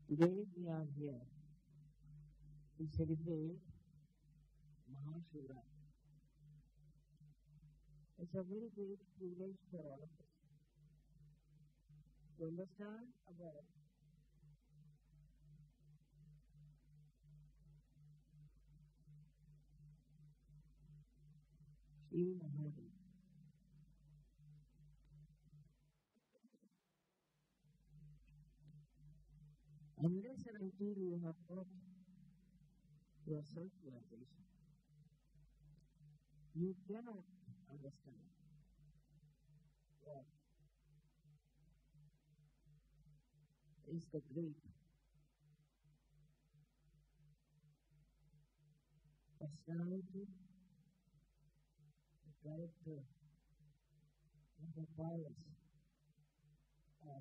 Today we are here to celebrate Mahashivratri. It's a very great privilege for all of us to understand about Sri Mahadev. Unless and until you have got your self-realization, you cannot understand what is the great personality, the character, and the powers of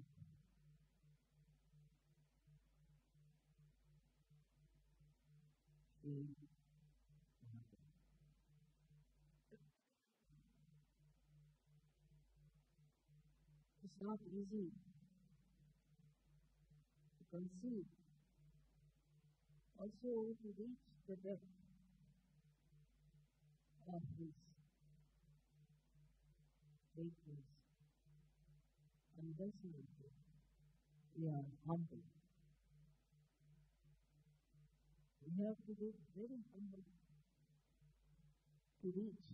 Sri Mahadev. It's not easy to conceive, also to reach the depth of his greatness, and definitely we are humble. We have to be very humble to reach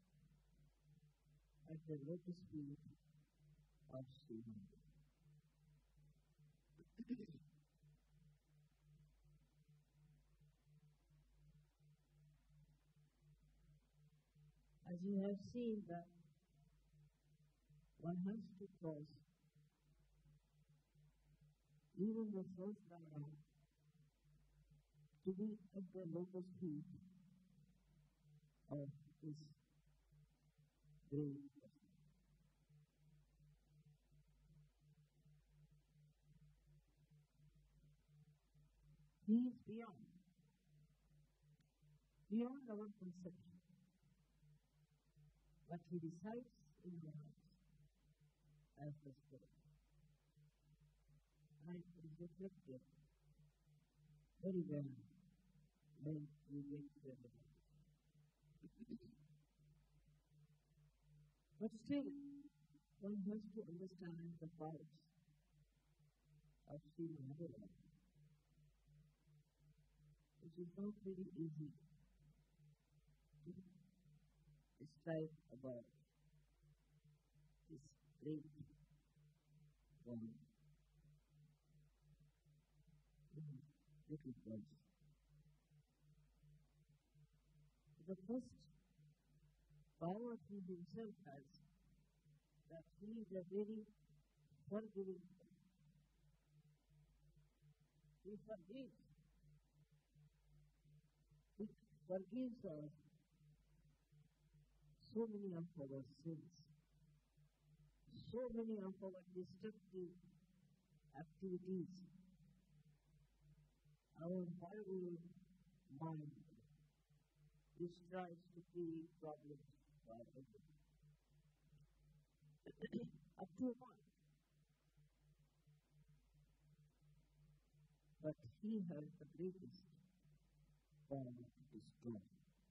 at the lotus feet of Sri Mahadev. As you have seen that one has to cross even the first Ganga to be at the lotus feet of this great person. He is beyond our conception, but he resides in our hearts as the Spirit. And it is reflected very well when we get to the But still, one has to understand the powers of Sri Mahadev, which is not very easy to describe about this great one in little words. The first power he himself has, that he is a very forgiving God. He forgives. He forgives us so many of our sins, so many of our destructive activities, our horrible mind, which tries to create problems for everyone. Up to a point. But he has the greatest power to destroy.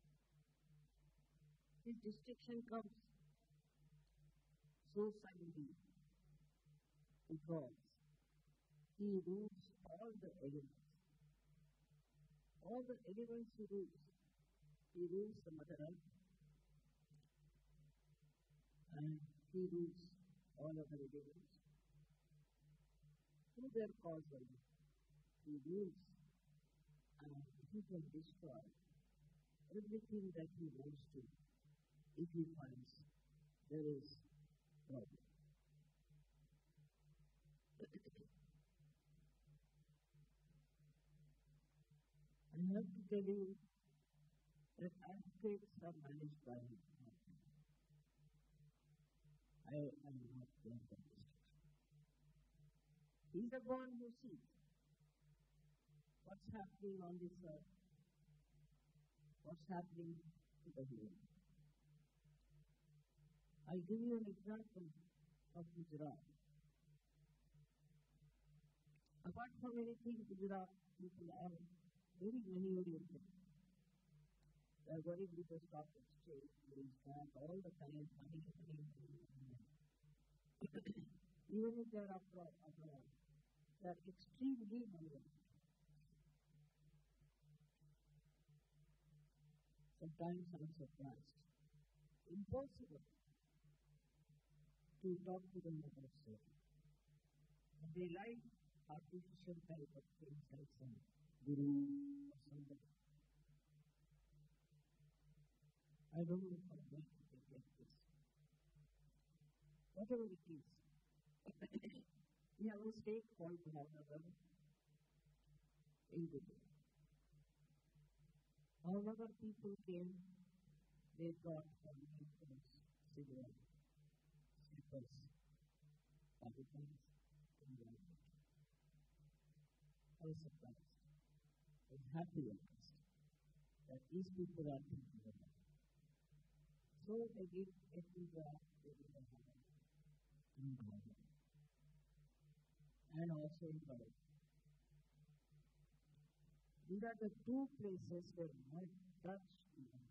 His destruction comes so suddenly because he rules all the elements. All the elements he rules. He rules the Mother Earth and he rules all other elements. Through their causal, he rules and he can destroy everything that he wants to if he finds there is problem. I have to tell you that earthquakes are managed by him. I am not going to He is the one who sees what's happening on this earth, what's happening to the human. I'll give you an example of Gujarat. A Apart from anything, Gujarat people are very money oriented. They are worried with the stock exchange, with that, all the time, money, money, money, money. Even if they are abroad, they are extremely money. Sometimes I'm surprised. Impossible to talk to them about service. They like artificial type of things like some guru or somebody. I don't know from where they get this. Whatever it is, we have a state called Bhavnagar in Gujarat. Bhavnagar people came, they brought from Nepal, cigarette, slippers, Pakistans, and Bangladesh. I was surprised. I was happy at first that these people are thinking about it. So they did a visa, they did a in Bhavnagar and also in Bharat. These are the two places where not touched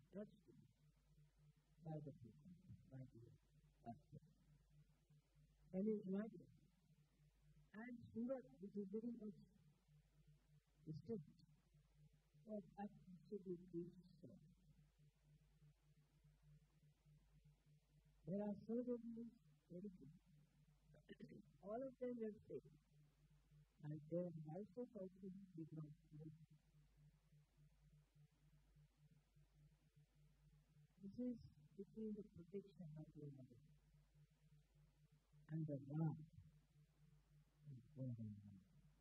by the people, by the people. Can you imagine? And Surat, which is very much distant, was absolutely so. There are so many very good. All of them were safe. And their houses also did not move. This is between the protection of your mother and the wrath of God Almighty.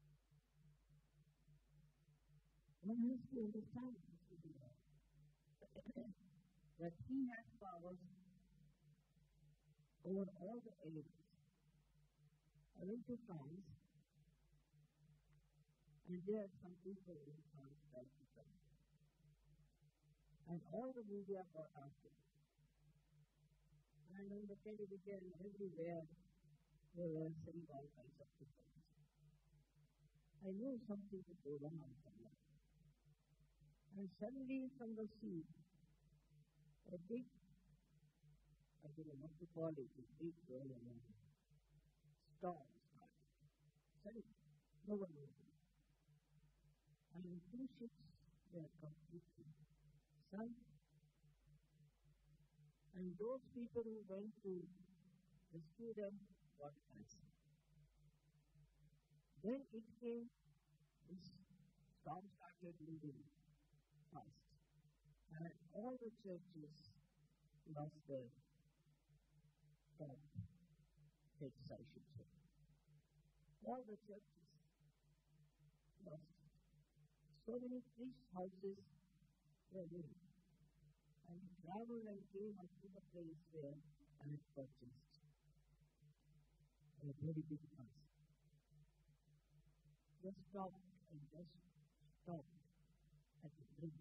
One has to understand that He has powers over all the areas. I went to France, and there are some people in France that and all the media got after it. And on the television, everywhere, they were saying all kinds of things. I knew something would go wrong somewhere. And suddenly from the sea, a big, I don't know what to call it, a big storm started. Suddenly, no one knows it. And two ships were completely sunk. And those people who went to rescue them got cancer. Then it came, this storm started moving fast. And all the churches lost their top heads, I should say. All the churches lost. So many priest houses were ruined. And he traveled and came up to the place where I had purchased a very big house. Just stopped and just stopped at the brink.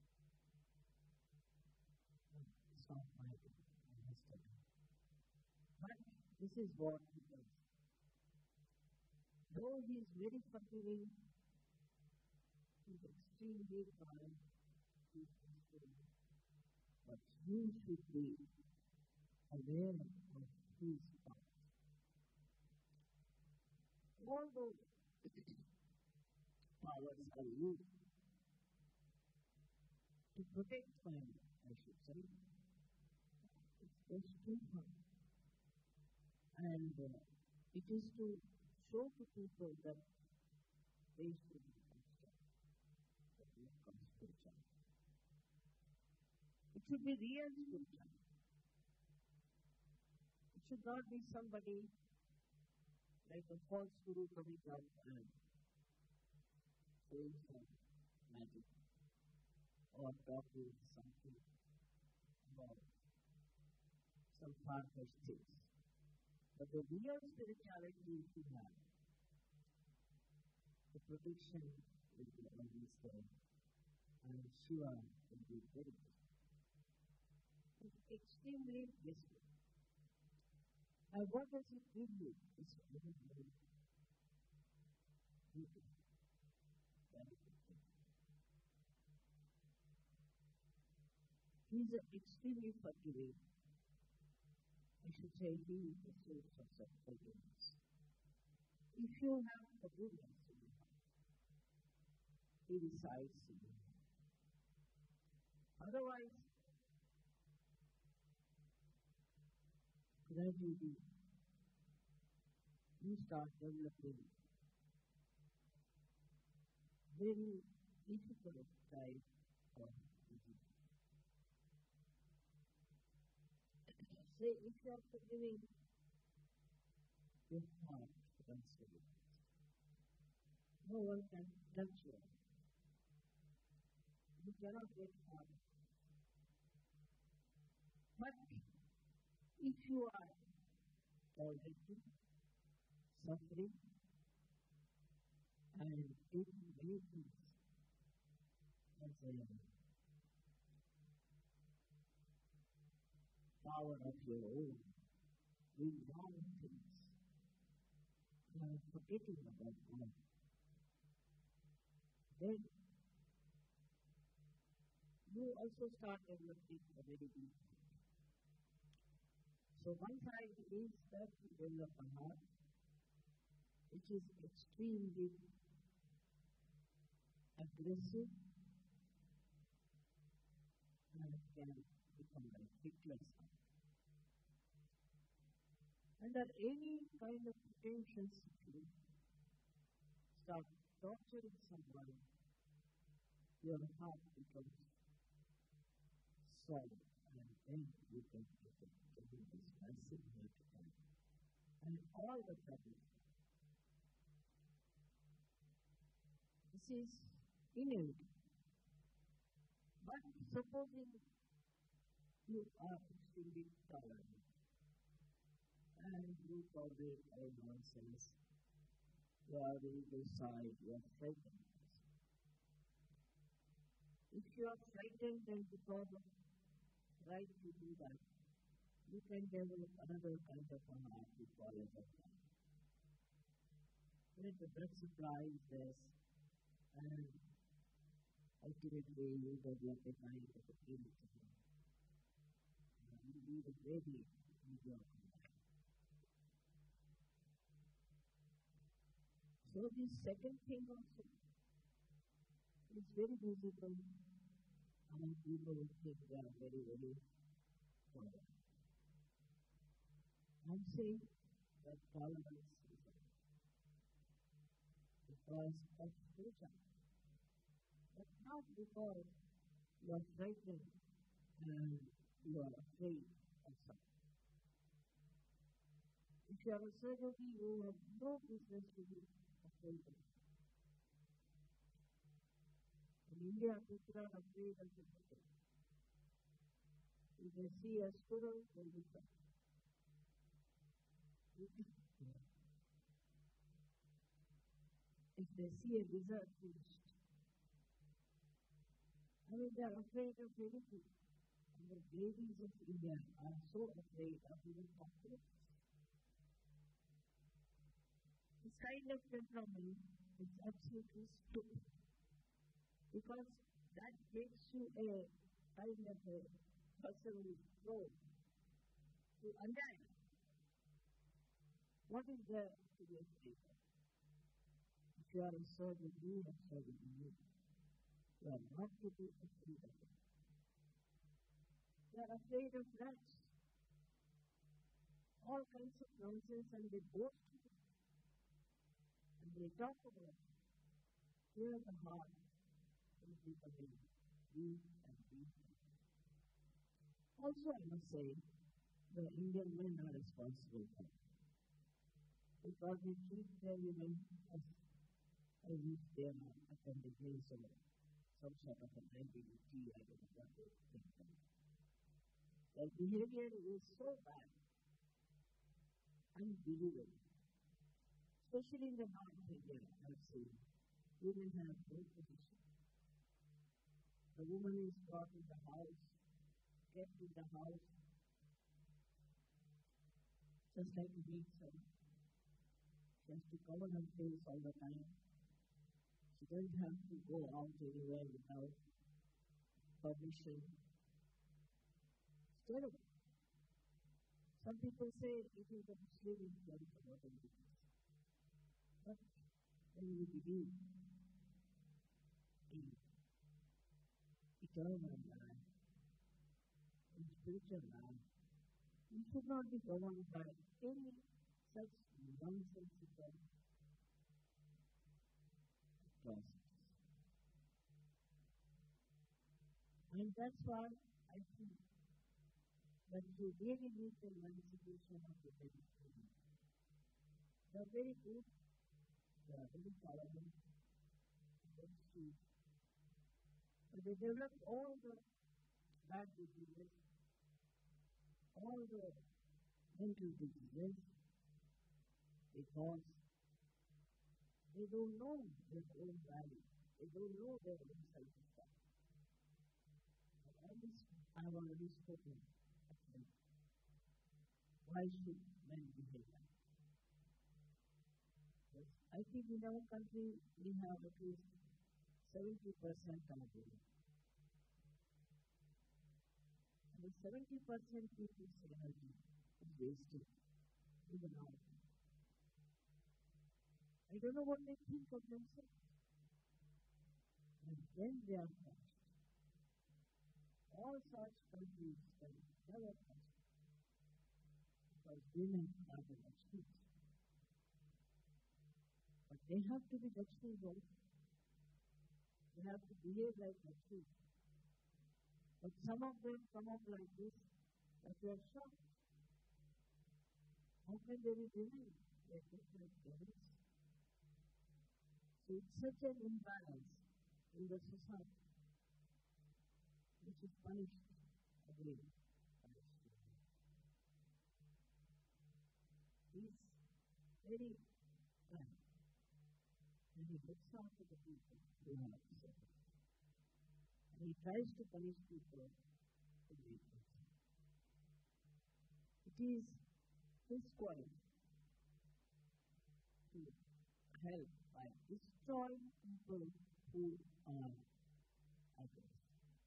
It's not my day. I must have done. But this is what he does. Though he is very forgiving, he is extremely kind, he is extremely. But you should be aware of his power. All those powers are used to protect family, I should say. It's just too hard. And it is to show to people that they should be spiritual. It should be real spiritual. It should not be somebody like a false guru coming up and saying some magic or talking something about some far-fetched things. But the real spirituality you should have, the protection will be always there, and Shiva will be very good. It's extremely blissful. And what does it give you? It's very good. beauty. Very good. He's extremely forgiving. I should say he is the source of such forgiveness. If you have forgiveness in your heart, he resides in you. Otherwise, gradually you start developing very difficult type of disease. Say if you are forgiving your heart against forgiveness, no one can touch you. You cannot get hurt. But if you are tolerating, suffering, and taking many things as a power of your own, doing wrong things, forgetting about God, then you also start developing a very deep. So one side is that you develop a heart which is extremely aggressive and can become like Hitler's heart. Under any kind of pretensions, if you start torturing someone, your heart becomes solid, and then you can get this massive heart attack. And all the trouble. This is inevitable. But supposing you are extremely tolerant and you tolerate all nonsense, you are on the ego side, you are frightened. If you are frightened and because of right to do that, you can develop another kind of a heart we call as a heart. When the blood supply is less, and ultimately you develop a kind of a irritation. You need a very mediocre life. So this second thing also is very visible among people who think they are very, very tolerant. I'm saying that tolerance is because of nature, but not because you are frightened and you are afraid of something. If you are a surgeon, you have no business to be afraid of. In India, people are afraid of the people. If they see a squirrel, they will come. If they see a lizard, finished. I mean, they are afraid of anything. And the babies of India are so afraid of even cockroaches. This kind of temperament is absolutely stupid. Because that makes you a kind of a personal growth to understand what is there to be afraid of. If you are a surgeon, you are serving you. You are not to be afraid of it. They are afraid of rats. All kinds of nonsense, and they boast of it. And they talk about it. Here the heart is becoming weak and weak. Also, I must say, the Indian men are responsible for it. Because they treat their women as if they are appendages or some sort of an identity, I don't know what they think of. Their behavior is so bad, unbelievable. Especially in the North India, I have seen women have no position. The woman is brought in the house, kept in the house, just like a maid servant. She has to cover her face all the time. You don't have to go out anywhere without permission. It's terrible. Some people say it is a Muslim influence or whatever. But when you believe in eternal life, in spiritual life, you should not be governed by any such nonsensical process. And that's why I think that you really need the emancipation of the Vegetarian. They are very good, they are very tolerant, very sweet, but they develop all the bad diseases, all the mental diseases, because they don't know their own value, they don't know their own self-respect. I've already spoken at length. Why should men behave like that? Yes, I think in our country we have at least 70% are women. And the 70% people's energy is wasted even now. I don't know what they think of themselves. And then they are touched. All such countries can never touch because women are the Lakshmis. But they have to be Lakshmis also. They have to behave like Lakshmis. But some of them come up like this that you are shocked. How can they be women? They are just like devils. So it's such an imbalance in the society which is punished again. He's very kind and he looks after the people who have suffered. And he tries to punish people who make it. It is his quality to help by destroying people who are against.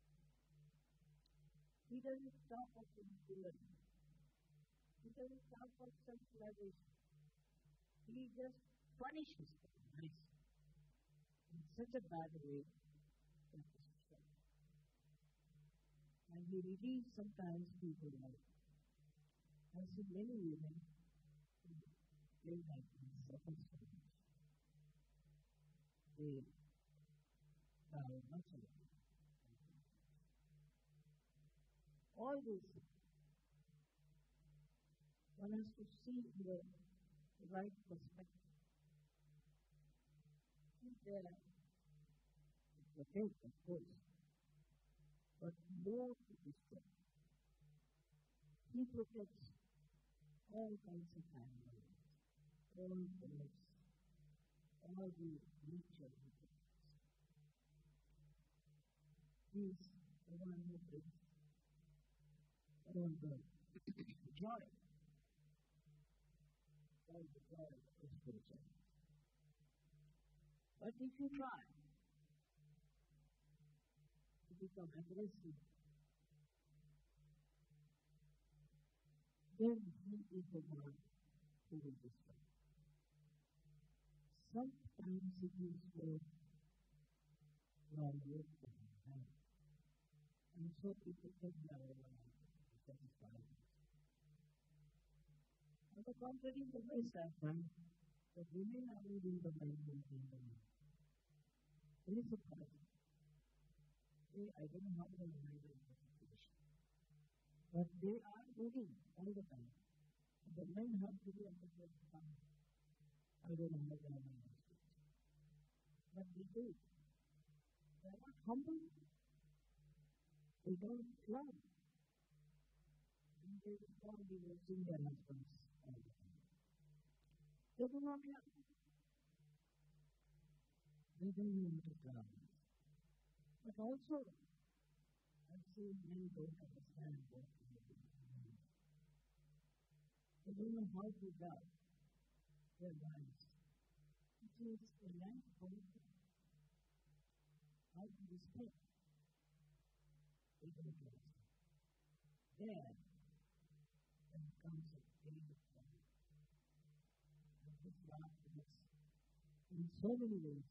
He doesn't talk of impurity. He doesn't talk of self-realization. He just punishes them nicely in such a bad way that is shocking. And he relieves sometimes people like I see many women who play like this, suffer so much. They are much alone. All this, one has to see in the right perspective. He's there to protect, of course, but more to destroy. He protects all kinds of animals, all birds, all the nature he protects. He is the one who brings all the joy, all the joy of spirituality. But if you try to become aggressive, then he is the one who will destroy. Sometimes it is for longer than and so people can know that is violence. On the contrary, the West I find that women are leading the men more than the men. Very surprising. I don't know how they manage the situation. But they are leading all the time. The men have to be under their thumb. I don't know how they are managed it. But they do. They are not humble. They don't love. And they keep on divorcing their husbands all the time. They do not love. They don't know how to love. But also, I've seen men don't understand what they do. They don't know how to love their wives. It is a life commitment. how to respect ignorance. There comes a great problem. And this love is in so many ways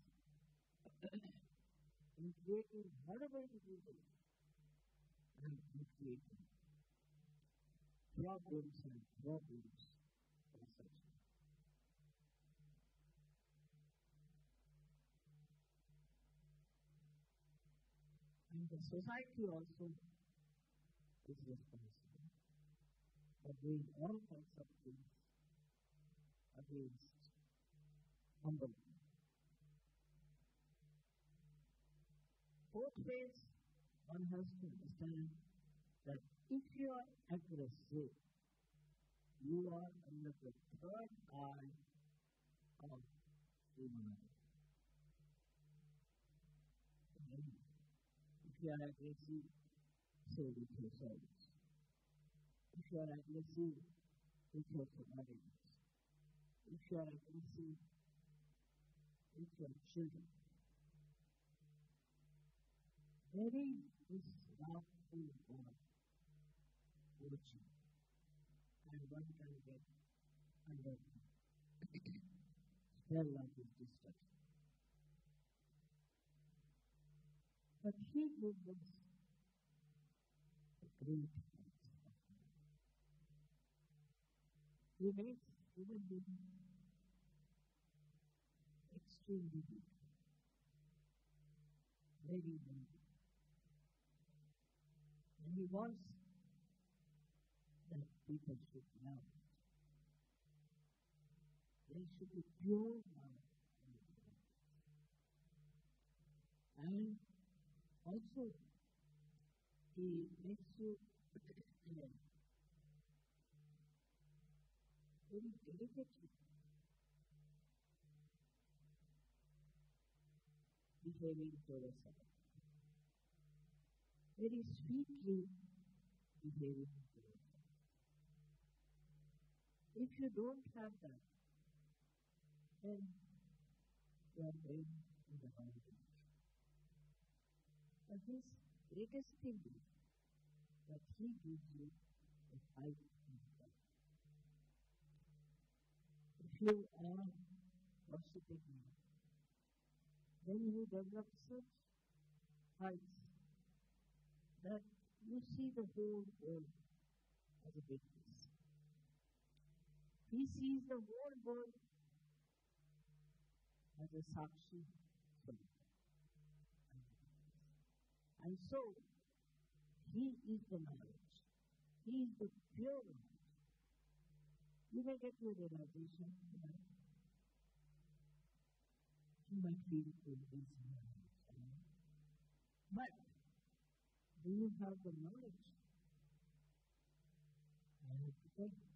in creating whatever it is and in creating problems and problems for such. And the society also is responsible for doing all kinds of things against humble. Both ways, one has to understand that if you are aggressive, you are under the third eye of humanity. If you are aggressive, say with your service. If you are aggressive, with your commodities. If you are aggressive, with your children. There is this wrathful God watching, and one can get under spell of his destruction. But he gives us a great gift. He makes human beings extremely good, very good. And he wants that people should love. They should be pure love. And also, he makes you very delicately behaving towards others. Very sweetly behaving towards others. If you don't have that, then you are going in the wrong direction. But his greatest thing is that he gives you a fight in God. If you are worshipping him, then you develop such heights that you see the whole world as a big piece. He sees the whole world as a sakshi swami. And so, he is the knowledge. He is the pure knowledge. You may get to a realization that you might feel convincing. But do you have the knowledge? I have to tell you.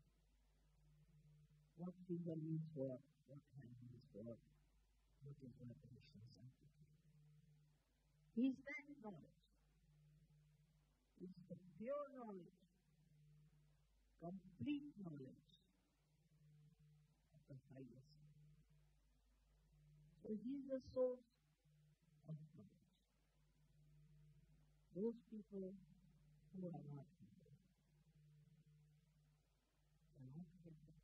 What finger means what hand means what is vibration sanctity. He is that knowledge. It's the pure knowledge, complete knowledge of the highest. So he is the source of knowledge. Those people who are not people cannot get that.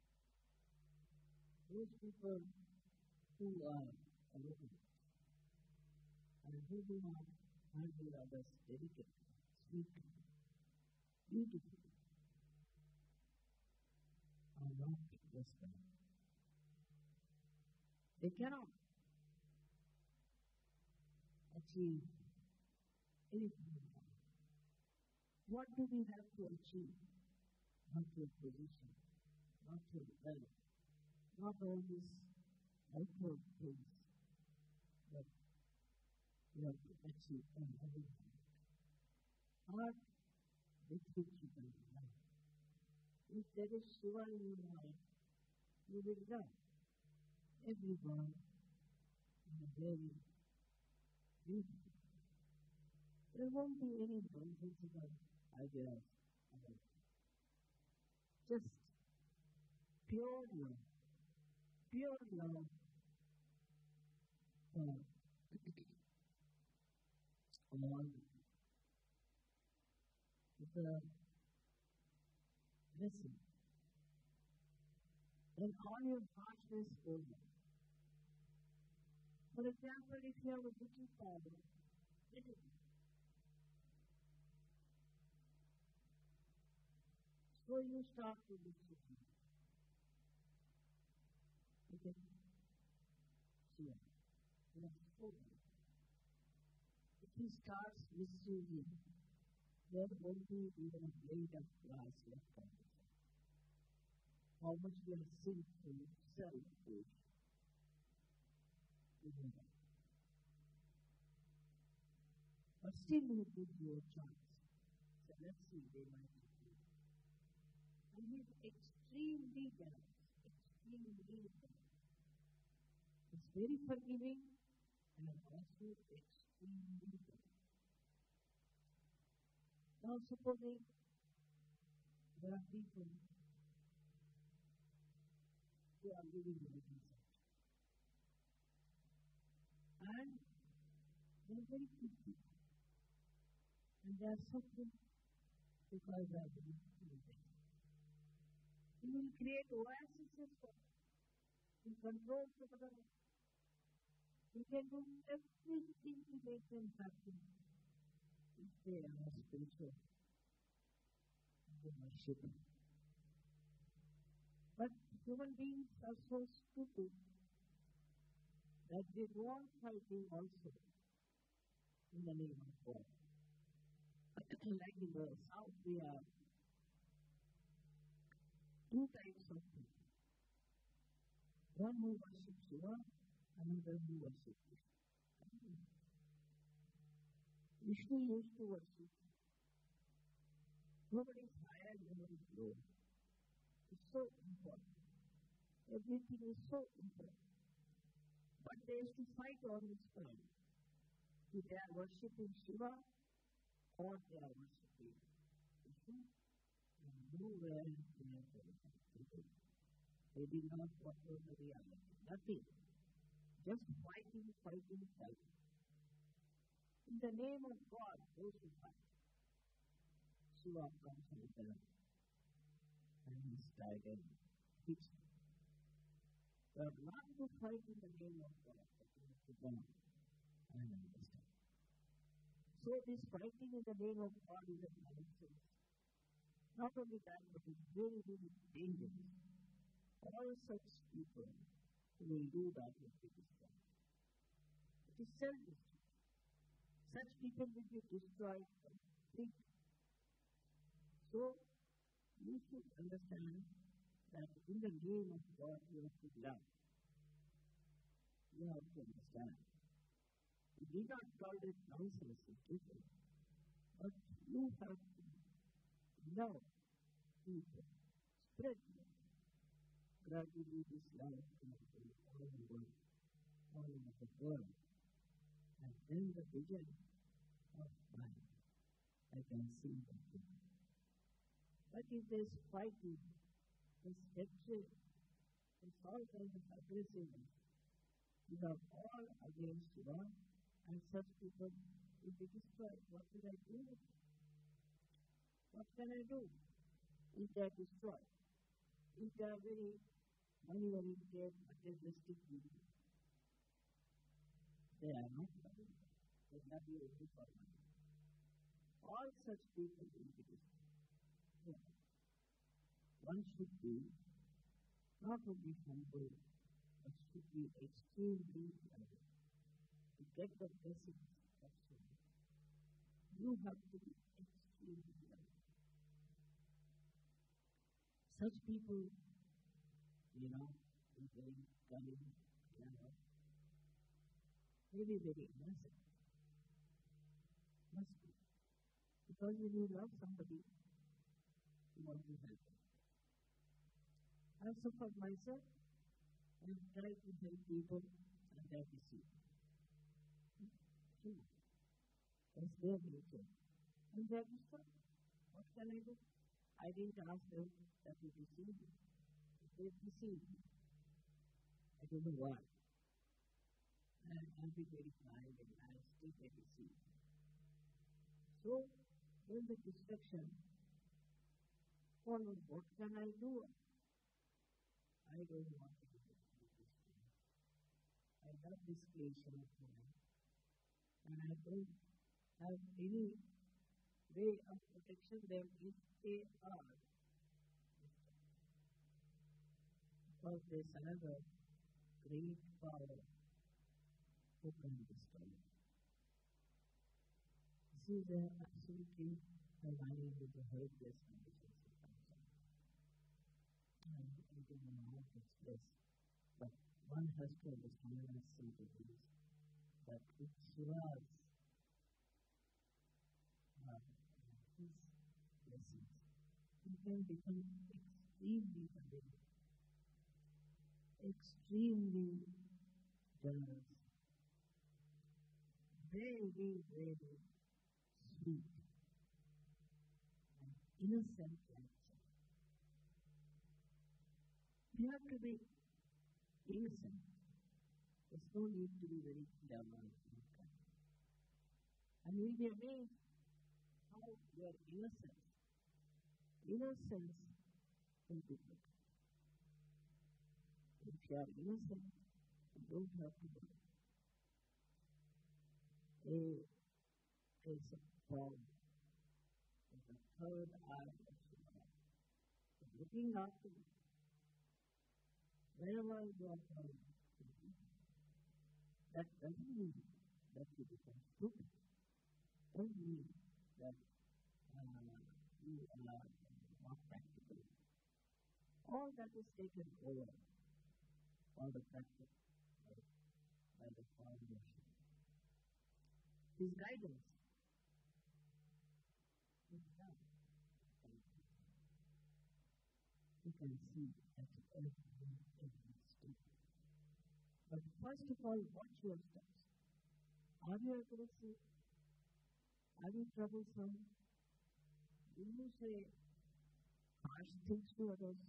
Those people who are arrogant and who do not handle others delicately, sweetly, beautifully, are not respected. They cannot achieve anything in life. What do we have to achieve? Not your position, not your wealth, not all these outward things that you have to achieve on every hand. Heart with which you can love. If there is Shiva in your mind, you will love everyone in a very beautiful. There won't be any nonsensical ideas about it. Just pure love for all the blessing. And all your harshness over. For example, if you have a little problem, little, so you start to look at him. Okay? So, you have spoken. If he starts misusing, there won't be even a blade of grass left on it. How much we are sinful, selfish, you know that. But still he gives you a chance. So let's see, they might be good. And he's extremely generous. Extremely generous. It's very forgiving and also extremely generous. Now supposing there are people who are living in the desert. And they are very good people. And they are suffering because they are living in the desert. He will create oases for them. He controls the weather. He can do everything to make them happy if they are spiritual. They worship Him. But human beings are so stupid that they go on fighting also in the name of God. Like in the South, we have two types of people. One who worships Shiva, another who worships Vishnu. Vishnu used to worship. Nobody is higher, nobody is low. It's so important. Everything is so important. But they used to fight on this point. If they are worshipping Shiva or they are worshipping Vishnu, and nowhere they are very. They did not follow the reality. Nothing. Just fighting, fighting, fighting. In the name of God, those who fight. Shiva comes with them and he staggered. But not to fight in the name of God, but to God and understand. So this fighting in the name of God is a nonsense. Not only that, but it's very, very dangerous. All such people who will do that will be destroyed. It is self-destruction. Such people will be destroyed completely. So, you should understand that in the name of God you have to love. You have to understand. You need not tolerate nonsense in people, but you have to love people, spread love. Gradually this love comes to all the world, all over the world. And then the vision of mine, I can see that vision. But if there's fighting, there's hatred, there's all kinds of aggressiveness, you are all against God, and such people will be destroyed. What will I do? What can I do if they are destroyed? If they are very money-oriented, materialistic people, they are not loving. They love you only for money. All such people will be destroyed. So, one should be not only humble, but should be extremely loving. To get the blessings of soul, you have to be extremely loving. Such people, is very cunning, really very innocent. Must be. Because when you love somebody, you want to help them. I suffered myself and tried to help people and they deceive. That's their nature. And they are destroyed. What can I do? I didn't ask them that you deceive me. They deceived me. I don't know why. And I'll be very kind and I'll still get deceived. So, when the destruction follows, what can I do? I don't want to do this. I love this creation of mine, and I don't have any way of protection them if they are, because there's another great power who can destroy it. This is absolutely aligning with the helpless conditions of cancer. And I don't know how to express, but one has to understand as simple things that with Shiva's his blessings, you can become extremely loving, extremely generous, very, very sweet, and innocent like that. You have to be innocent. There's no need to be very clever. And you'll be amazed how your innocence will be good. If you are innocent, you don't have to worry. There's a bomb with the third eye of Shiva, looking after you. Wherever you are from, that doesn't mean that you become stupid. Doesn't mean that you are not practical. All that is taken over, all the practice by the foundation. His guidance is done. You can see at every step. But first of all, watch your steps. Are you aggressive? Are you troublesome? Do you say harsh things to others?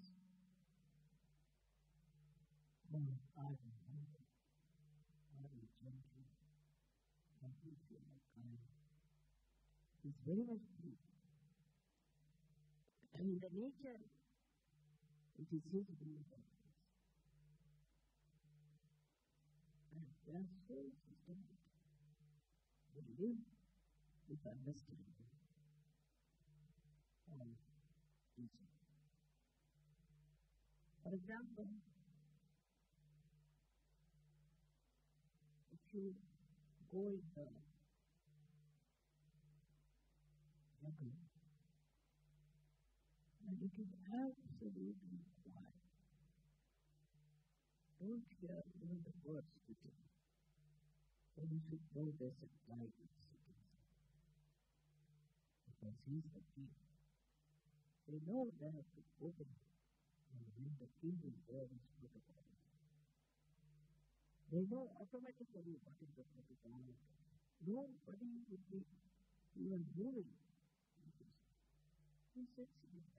Or are you humble? Are you gentle? Are you kind? It's very much true. And in the nature, it is his will. And they are so systematic. They live with understanding and teaching. For example, if you go in the jungle and it is absolutely quiet, don't hear even the birds speaking. Then you should know there's a tiger sitting because he's the king. They know they have to open it, and when the king is there, it's protocol. They know automatically what is the protocol. Nobody would be even moving. He sits in the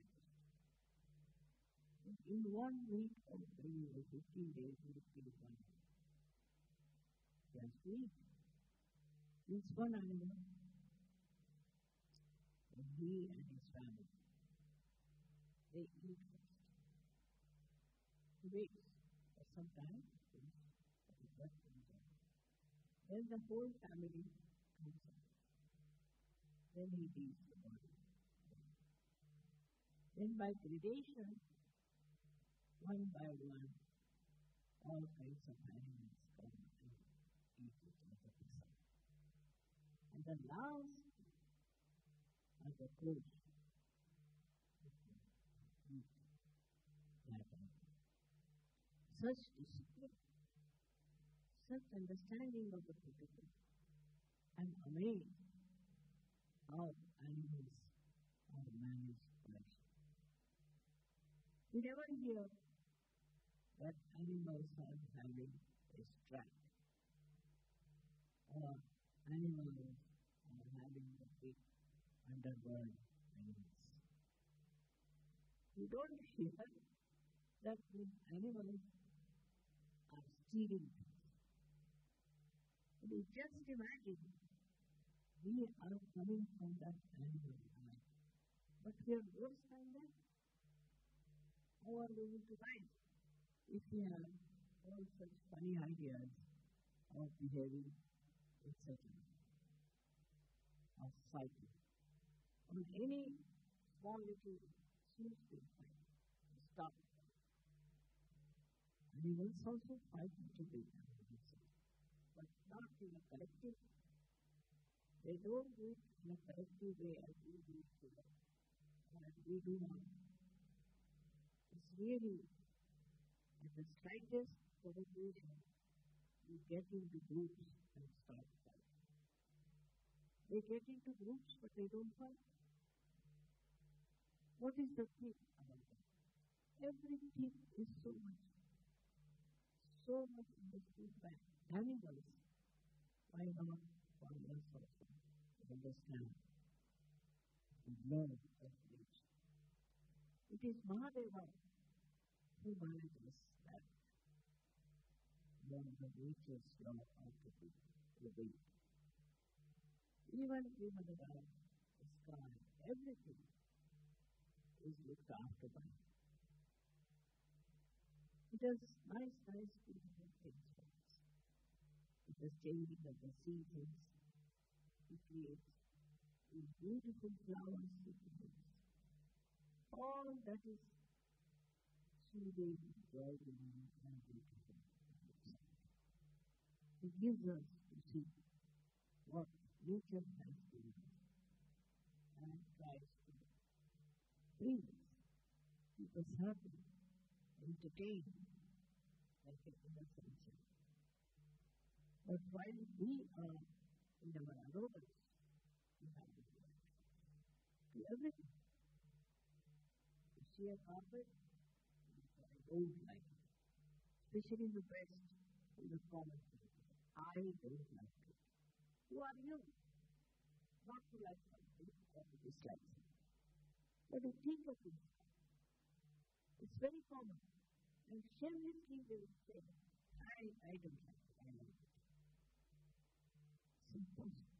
in 1 week or maybe 15 days, he will kill one. That's sweet. It's one animal. And he and his family, they eat first. He waits for some time. Then the whole family comes up. Then he eats the body. Then by gradation, one by one, all kinds of animals come and eat it as a pizza. And the last are the goats. Eat that animal. Such discipline, such understanding of the protocol. I'm amazed how animals are managed by Shiva. You never hear that animals are having a strike or animals are having the big underworld animals. You don't hear that these animals are stealing things. You just imagine We are coming from that animal life. But we are worse than that. How are we going to rise? If we have all such funny ideas of behaving, etc., of fighting, on any small little seems to fight, stop. Animals also fight little bit, but not in a collective. They don't do it in a collective way as we do it today. As we do now. It's really at the slightest provocation, you get into groups and start fighting. They get into groups, but they don't fight. What is the thing about that? Everything is so much understood by animals. Why not for us also to understand the law of nature? It is Mahadeva who manages that law of nature's law of the wind. Even the sky, everything is looked after by him. He does nice, beautiful things for us. It is changing of the seasons. He creates these beautiful flowers. All that is soothing, joyful, and beautiful. He gives us to see what nature has given us and tries to bring us, keep us happy, entertain, like an innocent child. But while we are in our arrogance, we have to do everything. You see a carpet, I don't like it. Especially the breast is a common thing. I don't like it. Who are you? Not to like something or to dislike something. But to think of it, it's very common. And shamelessly they will say, I don't like it, I like it. It's impossible.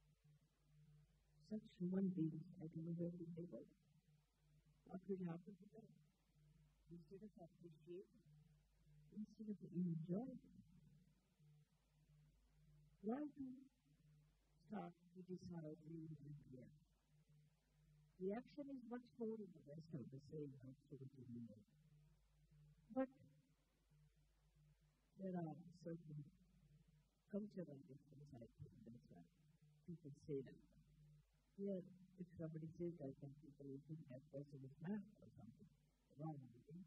Such human beings, I don't know where will they go. What will happen to them? Instead of appreciating, instead of enjoying, why to start criticizing and reacting? Reaction is much more in the rest of the same activity. But there are certain cultural differences, I think, that's why people say that. Here, if somebody says that, then people will think that person is mad or something wrong.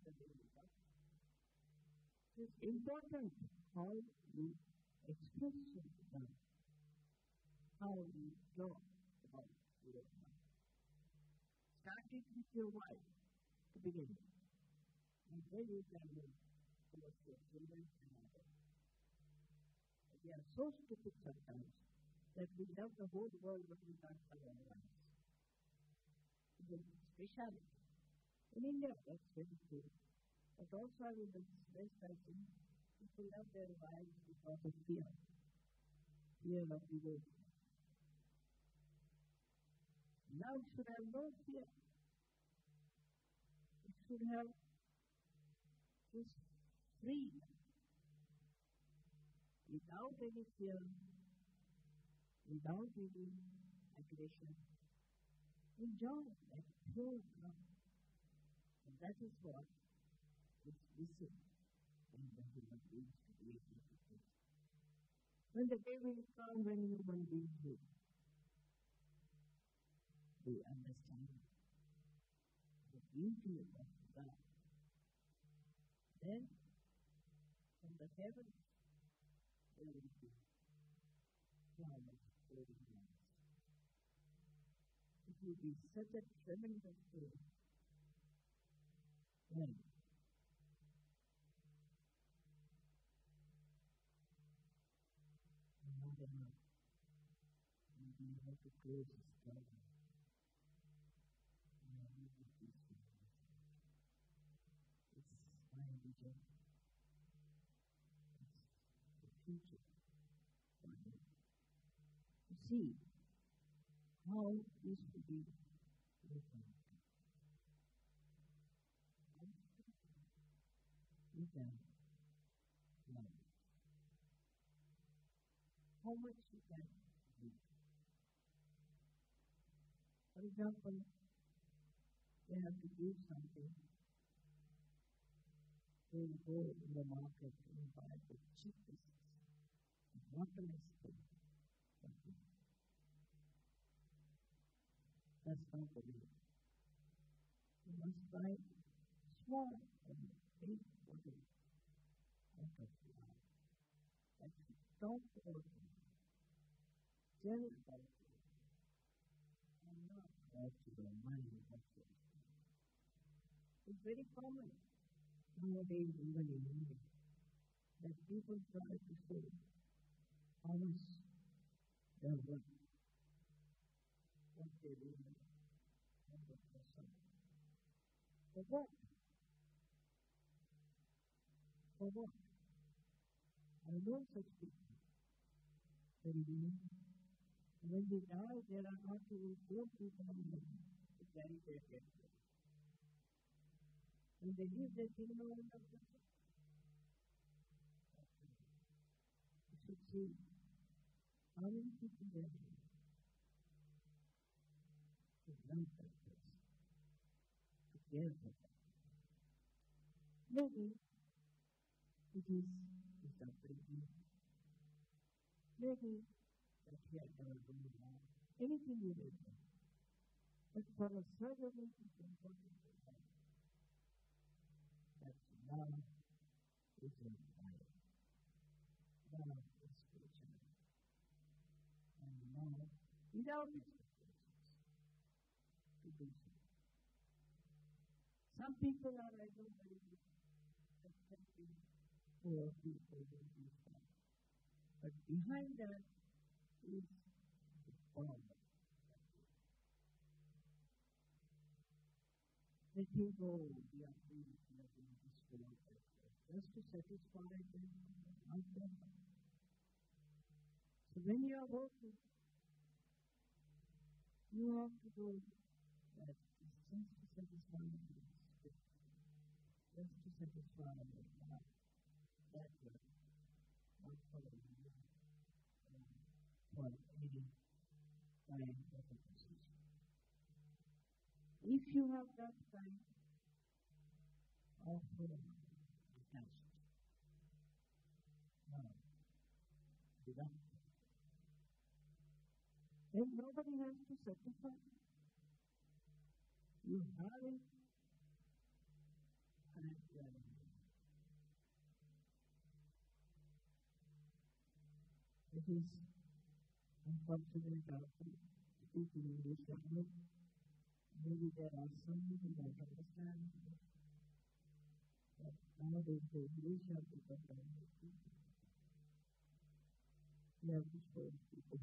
It's important how you express yourself, how you talk about your life. Start it with your wife to begin with. And then you can move towards your children and others. We are so stupid sometimes that we love the whole world but we can't love our lives. It's a speciality. In India, that's very true. But also I will express, I think, people love their wives because of fear. Fear of divorce. Love should have no fear. It should have just free, without any fear, without any aggression. Enjoy that pure love. And that is what is missing in the human beings to be able to do. When the day will come when human beings will understand the beauty of God, then from the heavens there will be flowers floating down. It will be such a tremendous day when Mother Earth will be able to close the sky and leave the peaceful. It's my vision. It's the future. You see, how this will be different. You can learn. How much you can do. For example, they have to do something. They will go in the market and buy the cheapest, bottomless thing. That's not the way. You must buy small and big bottle out of love. That's talk about it. Tell about it. And not about your money. It's very common nowadays, even in India, that people try to say how much they're worth, what they really want to person. For what? For what? I know such people. When they die, there are not even 4 people to carry their dead. When they leave, they think no one of them. You should see how many people there are to love that person, to care for them. Maybe it is his upbringing. Maybe that he had never done wrong. Anything you may do. But for a surgery, it's important to know that love is inspired. Love is spiritual. And love without expectations to do so. Some people are, I know, very good accepting poor people in this life. But behind that is the power. They think, oh, we are free to live in this world just to satisfy them, not them. So when you are working, you have to do that just to satisfy them, just to satisfy them. That way, not for any kind of a position. If you have that kind of attachment, then nobody has to satisfy. You have it, and it is unfortunate after speaking English language. Maybe there are some who don't understand that nowadays the English have become dominant. You have to show people.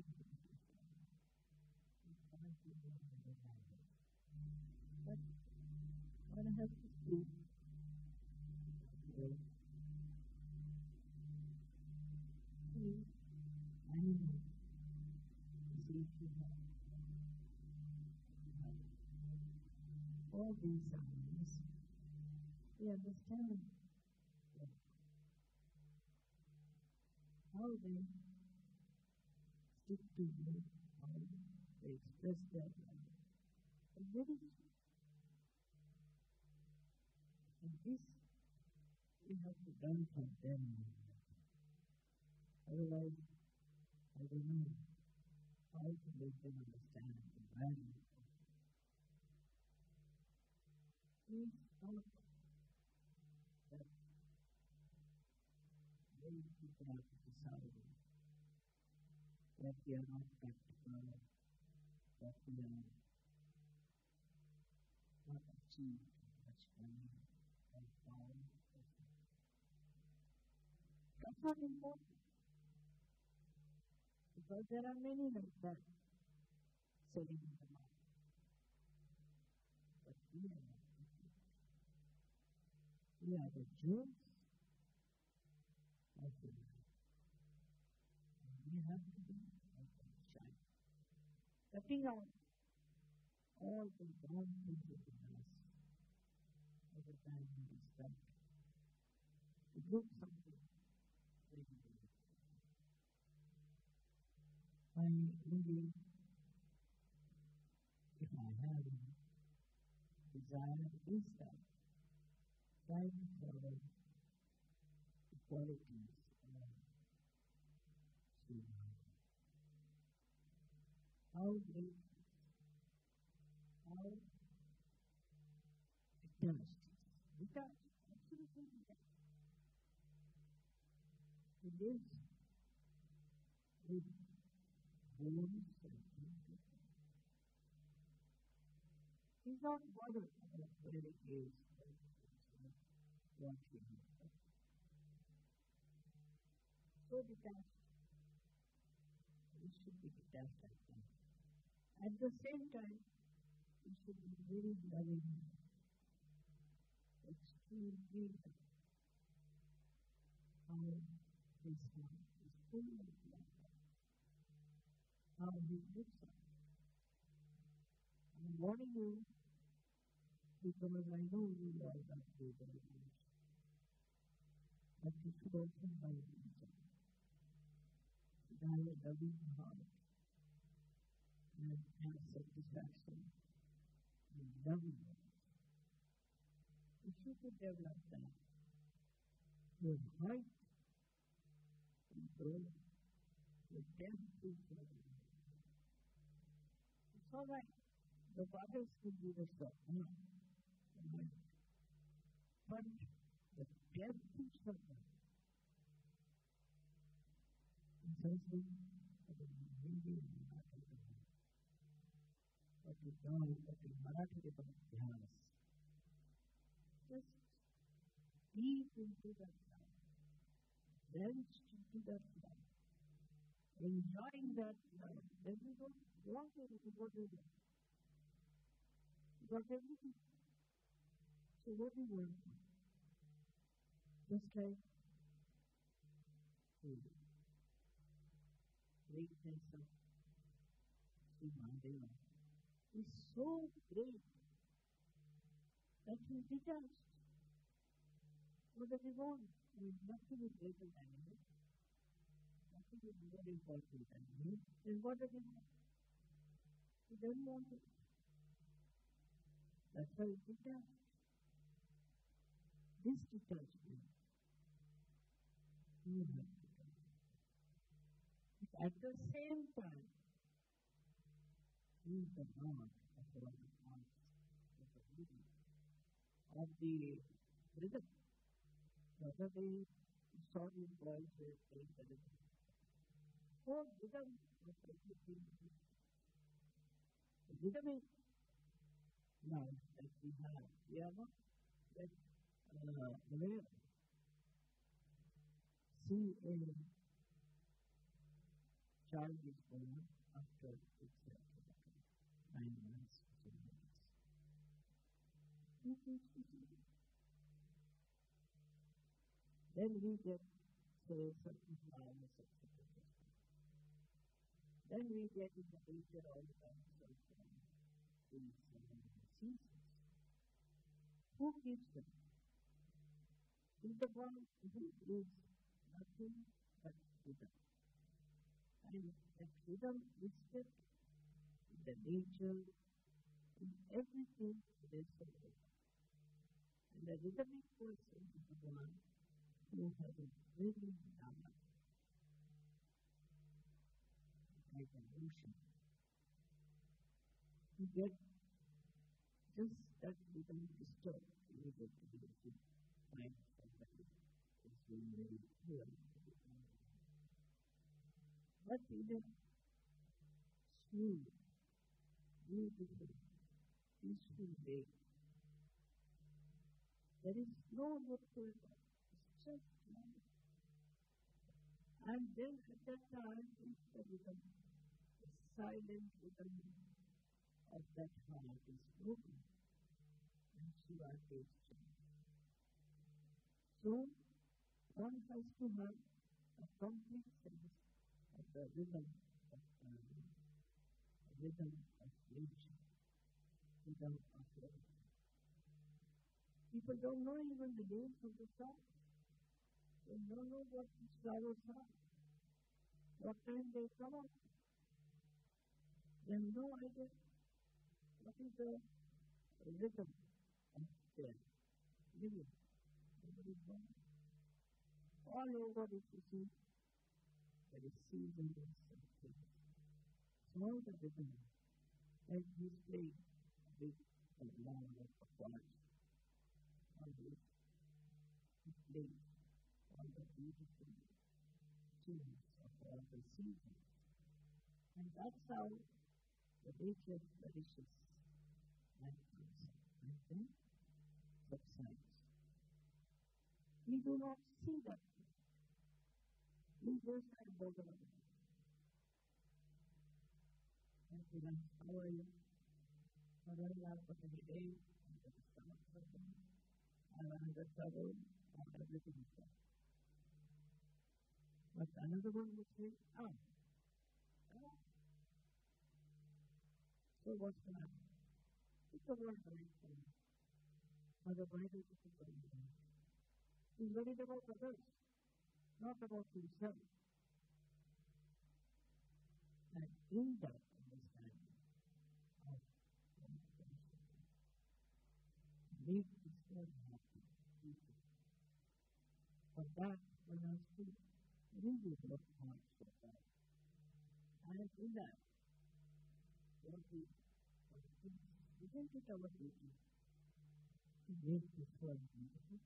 But one has to speak. Animal. All these animals, we understand how they stick to you, how they express their love. And very and this we have to learn from them. Otherwise, I don't know how to make them understand the value. Please don't that many people have to decide that we are not practical, that we are not achieve much money and power. That's not important. Because there are many like that selling in the market. But we are not. We are the jewels of the life. We have to be like a child. cutting out all the wrong things within us every time we start to do something very good. I really, if I have a desire inside, try to follow the qualities of Sri. How great, how detached, detached, absolutely detached. He lives with bones and thinking. He's not bothered about where it is, what he has. So detached, we should be detached like that. At the same time, we should be very loving, extremely how his heart is full of love, how he looks at. I'm warning you because I know you all that way very much. But you should also know yourself. That I have a loving heart and have satisfaction in loving it. If you could develop that, your height will grow, your depth will grow. It's all right. The others could do the stuff. No. But the depth is something. And something that is really remarkable. What is done, what is remarkable ध्यान. Just deep into that love, drenched into that love, enjoying that love. Then you don't want anything. What do you do? You got everything. So what do you want? Just like the greatness of Sri Mahadeva is so great that he detached. What does he want? I mean, nothing is greater than him. Nothing is more important than him. Then what does he want? He doesn't want it. That's why he detached. This detachment, you have to do. At the same time, he is the Lord of all the hearts, of the rhythm, of the rhythm. The other day, we saw these boys were playing the rhythm. Oh, rhythm of everything. The rhythm is now that we have. We are not that aware. See a child is born after its 9 months, 2 months. Then we get, say, certain flowers, etc. Then we get in the nature all kinds of things and seasons. Who gives them? Is the one who is nothing but rhythm. And that rhythm is kept in the nature, in everything there is a rhythm. And the rhythmic person is the one who has a very dhamma, like an ocean. You get just that rhythm disturbed, you get to be able to find somebody who's being very clear. But in a smooth, beautiful, peaceful way, there is no whatsoever. It's just love. And then at that time, it's the rhythm, the silent rhythm of that heart is broken. And Shiva takes charge. So, one has to have a complete sense of the rhythm of rhythm of nature, rhythm of life. People don't know even the names of the stars. They don't know what these flowers are, what time they come up. They have no idea what is the rhythm of their living. Nobody knows. All over if you see, there is seasons and things. So all the rhythm, as we play with the long of the chords, always we play all the beautiful tunes of all the seasons. And that's how the nature flourishes and comes and then subsides. We do not see that. We just are bothered about it. And we like, how are you? How are you? What are you doing? And the stomach problem, and another trouble, and everything is done. But another one would say, ah, so what's the matter? It's the word right for you. Mother Bible is the word right. He's worried about others, not about himself. And in that understanding of make this world happy, for that one has to really work hard for that. And in that, what we isn't it our duty to make this world beautiful?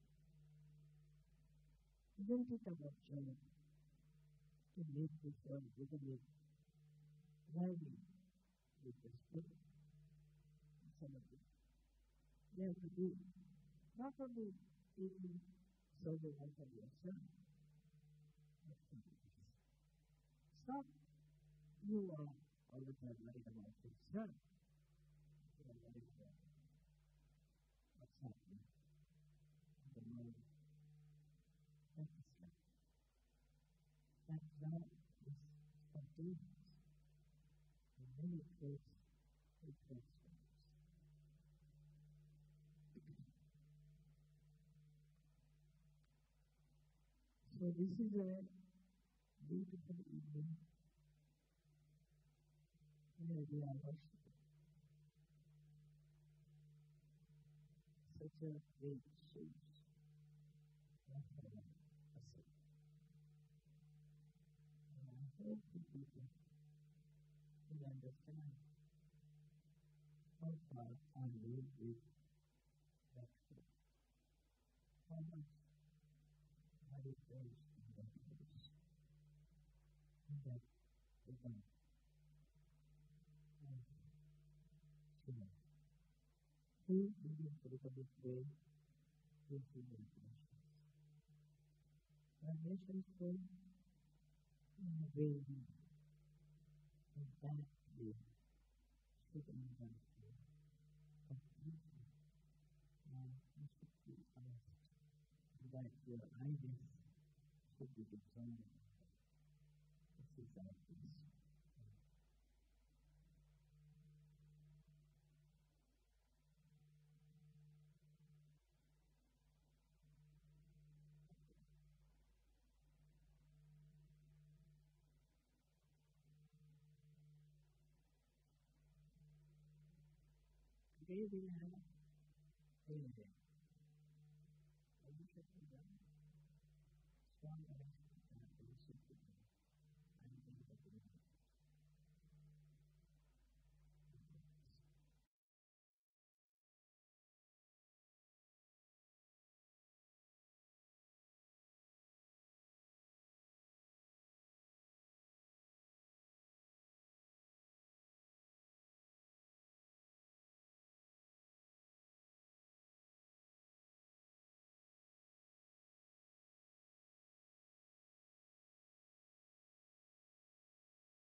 Isn't it our joy to make this world really lively with the spirit and celebrate? You have to do not only taking surveillance of yourself, but others. Stop. You are always worried about yourself. You are worried about what's happening in the world. That is right. That love is spontaneous. And then it creates a transforms. So this is a beautiful evening where we are worshiping such a great source of our asset. And I hope that people will understand how far I live with that faith, how much I rejoice in that grace, in that divine and sinner. Who in this Republic way will see their nations? Our nations go in a way we and that way should end that way completely. And we should be honest that your ideas should be determined. This is our peace. Today we have a day. I wish I could